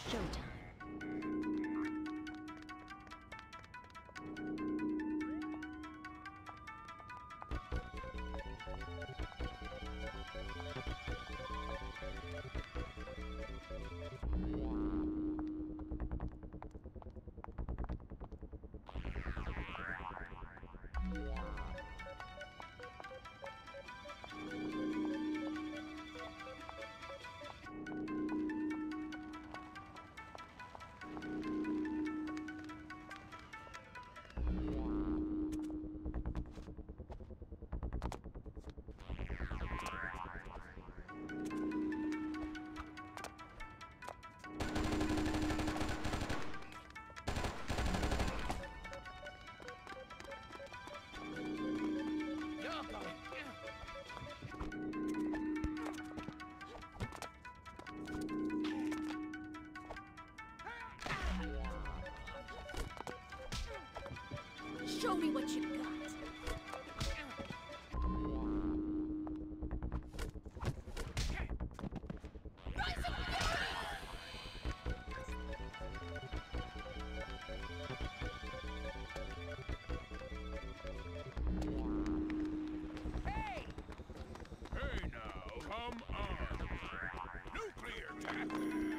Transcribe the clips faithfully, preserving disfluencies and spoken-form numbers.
Showtime. Show me what you got. Hey! Hey now, come on. Nuclear attack.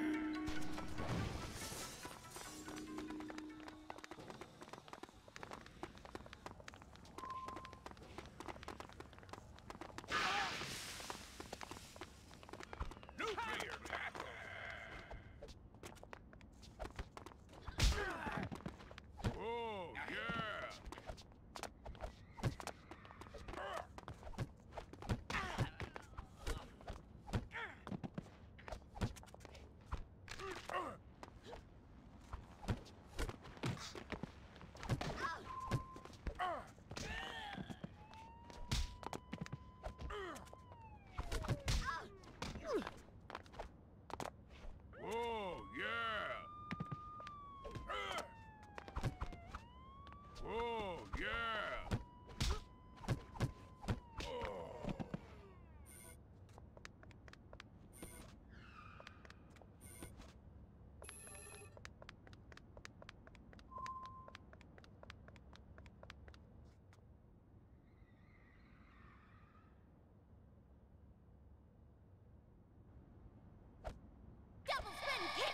Oh, yeah! Oh, yeah! Oh, yeah! Oh. Double spin kick!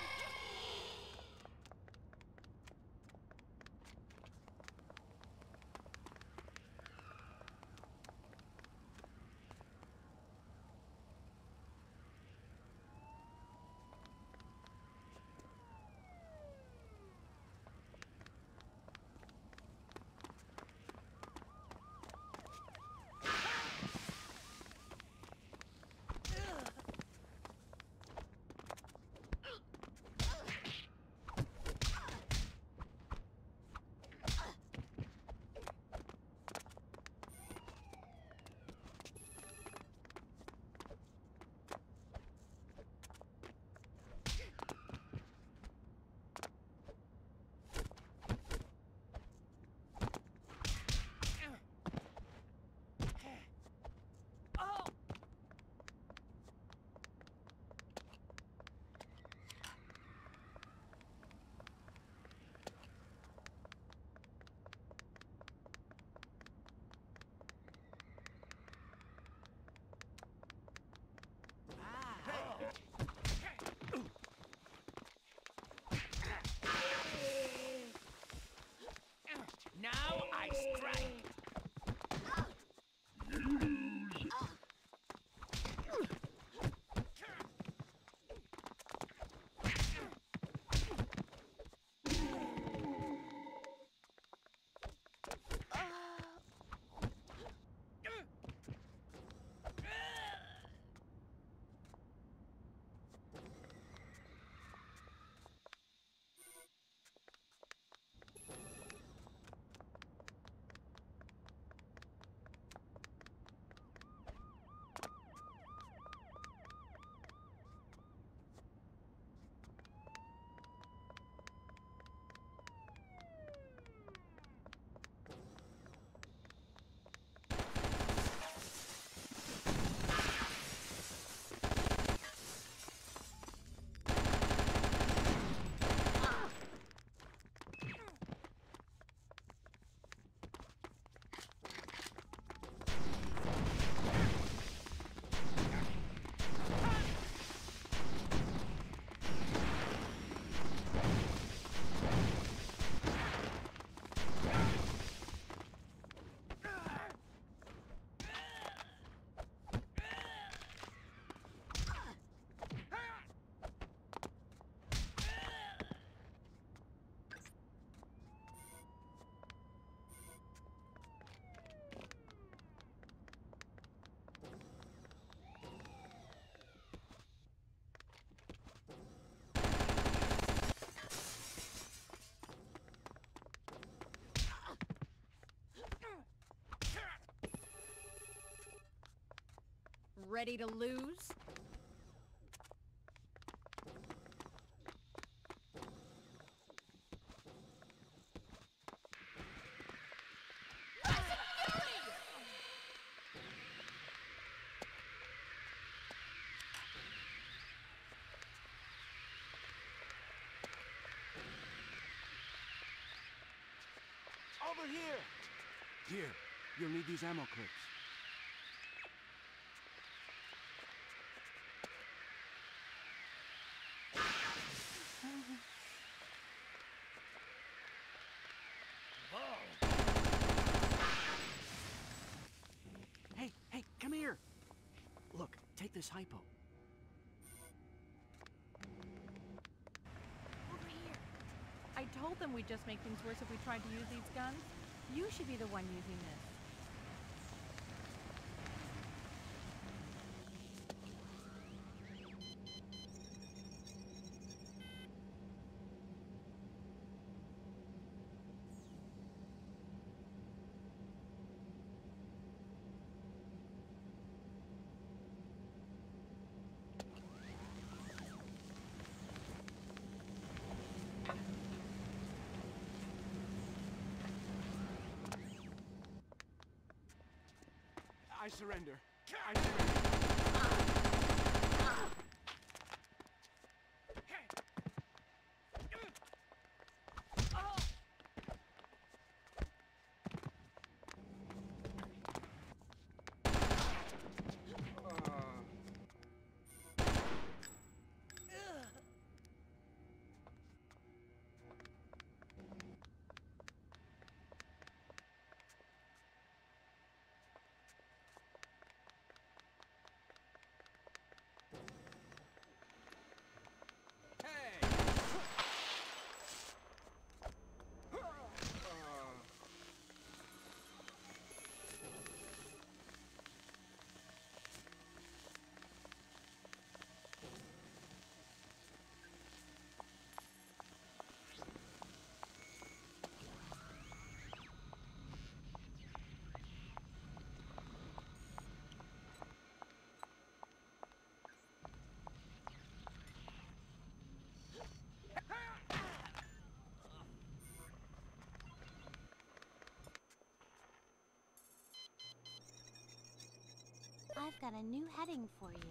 Ready to lose? Over here! Here, you'll need these ammo clips. Hey, hey, come here! Look, take this hypo. Over here. I told them we'd just make things worse if we tried to use these guns. You should be the one using this. I surrender. I surrender. I've got a new heading for you.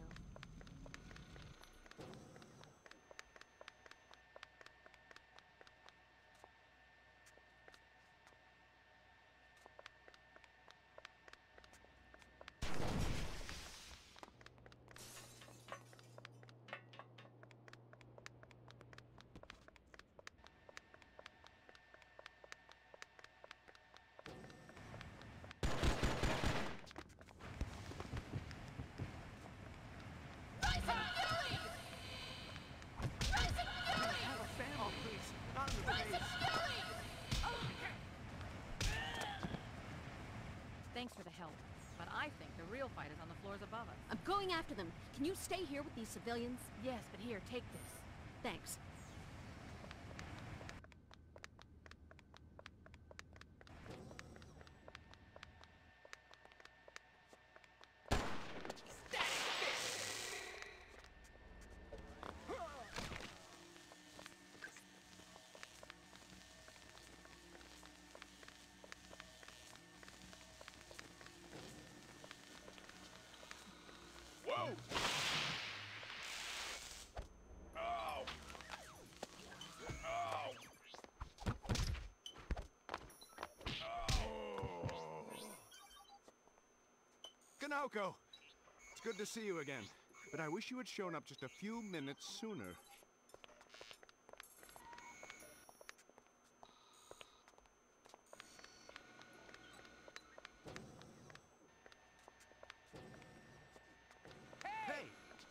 Thanks for the help, but I think the real fight is on the floors above us. I'm going after them. Can you stay here with these civilians? Yes, but here, take this. Thanks. Whoa! Ow! Ow! Ow! Konoko! It's good to see you again, but I wish you had shown up just a few minutes sooner. Hey!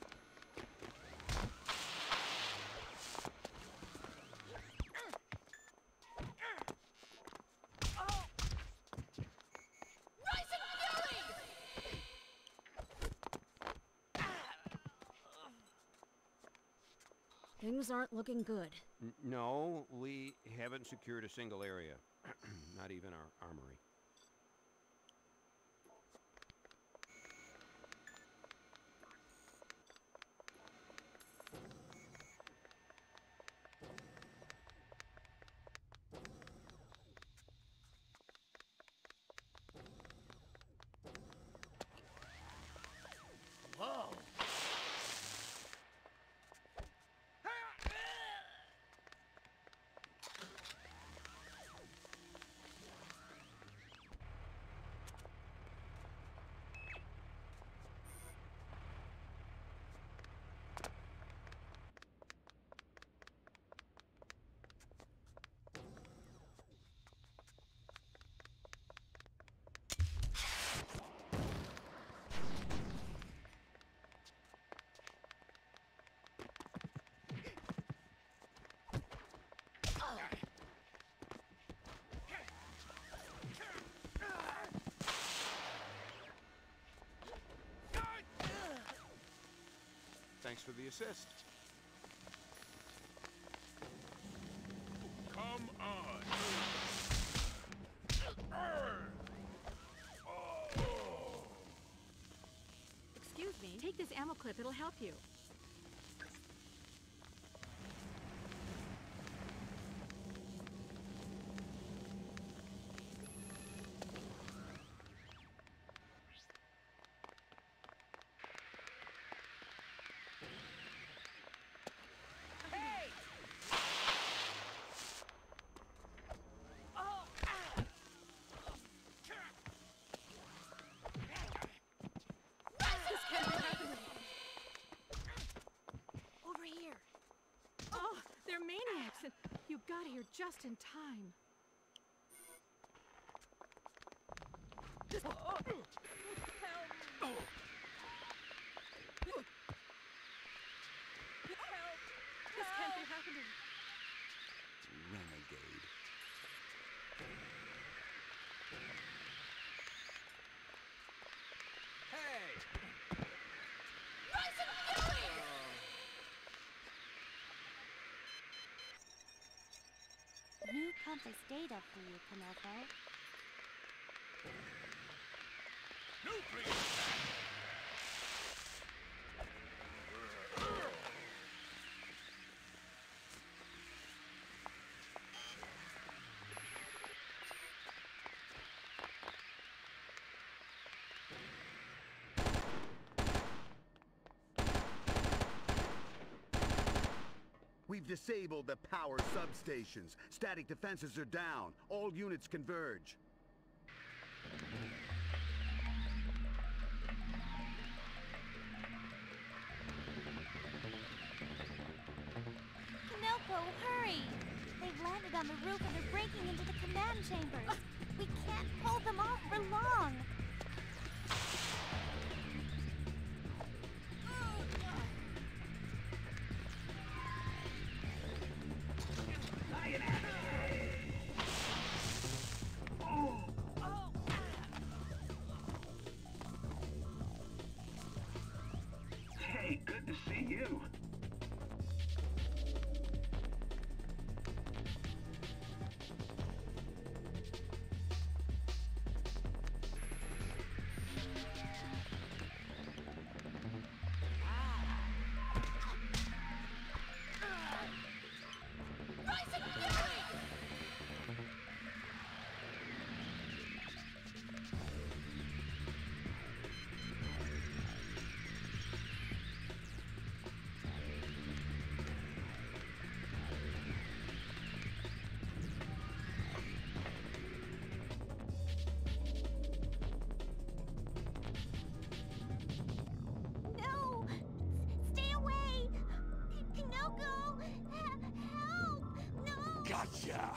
Things aren't looking good. N- No, we haven't secured a single area. Not even our armory. Thanks for the assist. Come on. Excuse me. Take this ammo clip. It'll help you. Over here. Oh, they're maniacs, and you got here just in time. Oh. Help. Help. This can't be happening. Renegade. Hey! New compass data for you, Konoko. Nuclear attack! We've disabled the power substations. Static defenses are down. All units converge. Konoko, hurry! They've landed on the roof and are breaking into the command chambers. We can't hold them off for long. Hey, good to see you. No! S- Stay away! Konoko! H- help! No! Gotcha!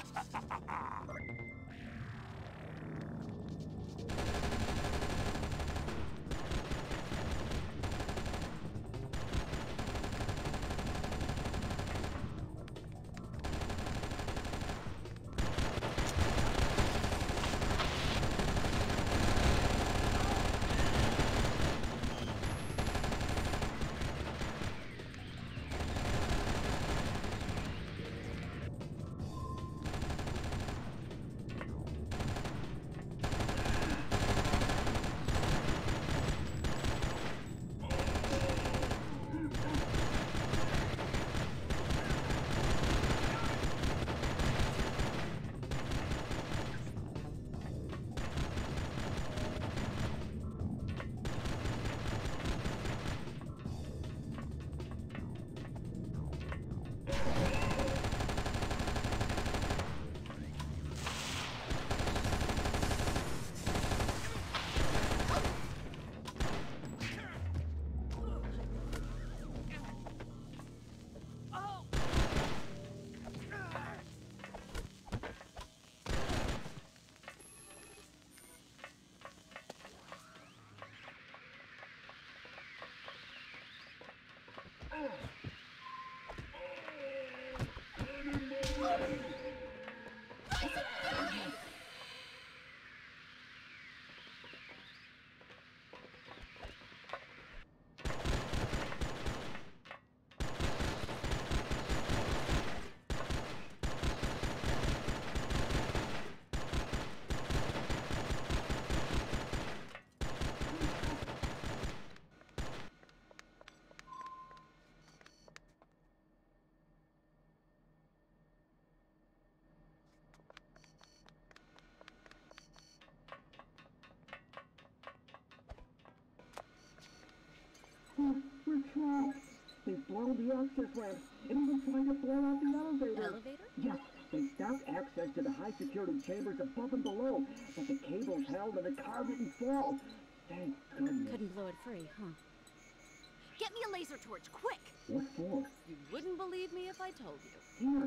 We're trapped. They've blown the access ramps and even trying to blow out the elevator. Elevator? Yes, they stopped access to the high-security chambers above and below, but the cables held and the car didn't fall. Thank goodness. Couldn't blow it free, huh? Get me a laser torch, quick! What for? You wouldn't believe me if I told you. Here.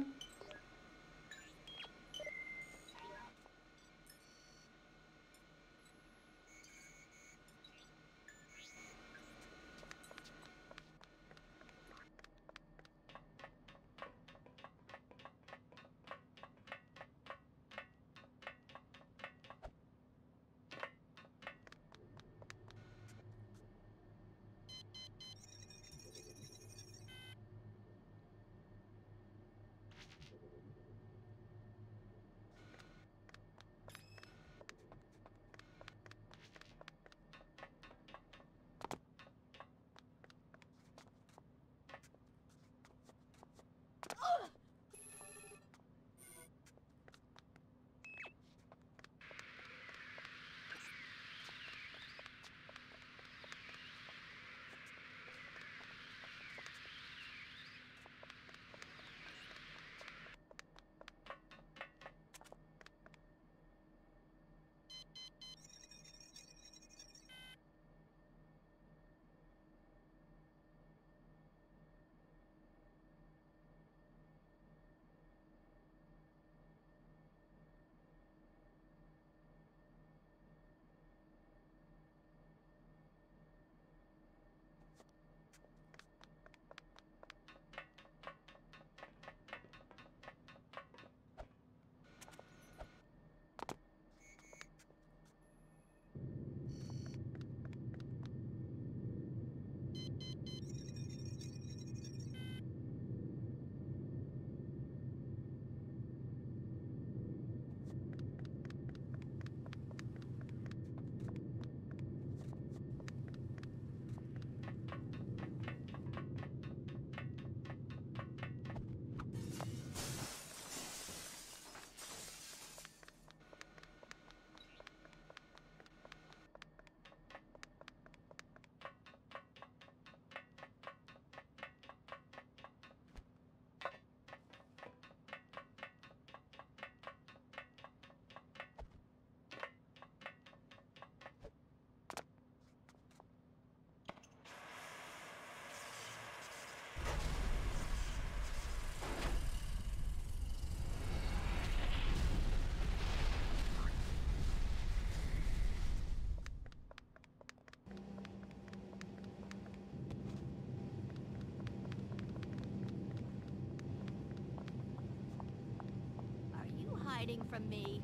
Hiding from me.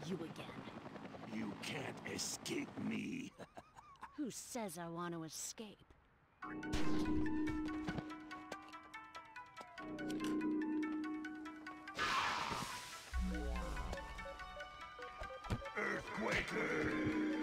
you again. You can't escape me. Who says I want to escape? Earthquaker!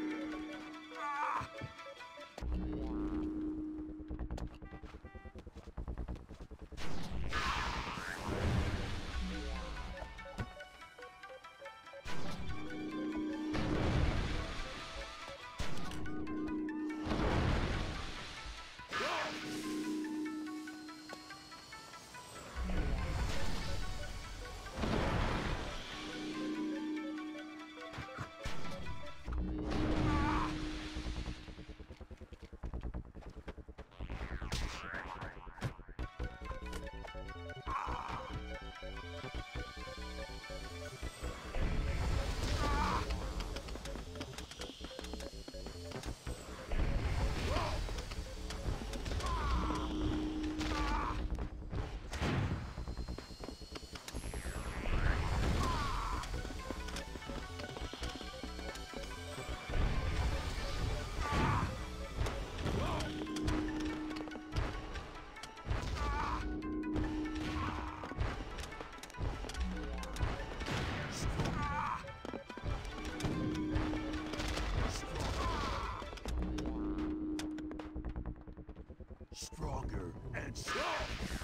Stronger and strong.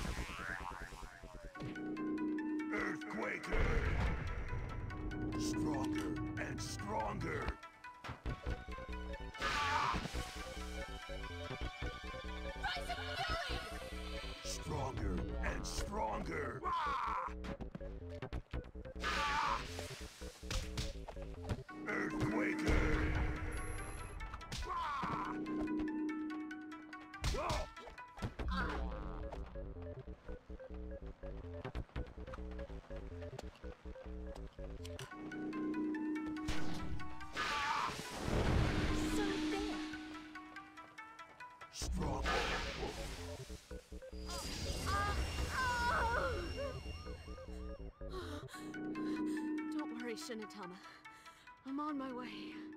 Earthquaker. Stronger and stronger. Rising Fury! Stronger and stronger. Earthquaker. Strong. Don't worry, Shinatama. I'm on my way.